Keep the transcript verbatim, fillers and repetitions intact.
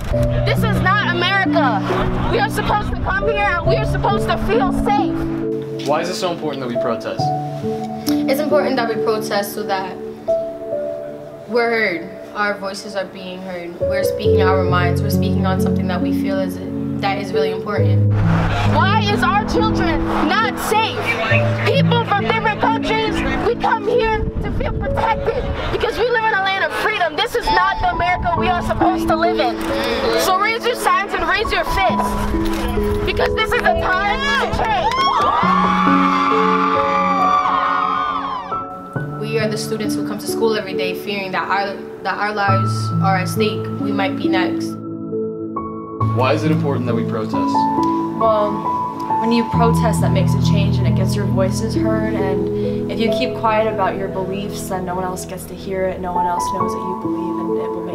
This is not America. We are supposed to come here and we are supposed to feel safe. Why is it so important that we protest? It's important that we protest so that we're heard. Our voices are being heard. We're speaking our minds. We're speaking on something that we feel is that is really important. Why is our children not safe? People from different countries, we come here to feel protected because we live in a land of freedom. This is not the America we are supposed to live in. So raise your signs and raise your fists because this is a time to change. We are the students who come to school every day fearing that our, that our lives are at stake. We might be next. Why is it important that we protest? Well, when you protest, that makes a change and it gets your voices heard, and if you keep quiet about your beliefs, then no one else gets to hear it, no one else knows that you believe, and it will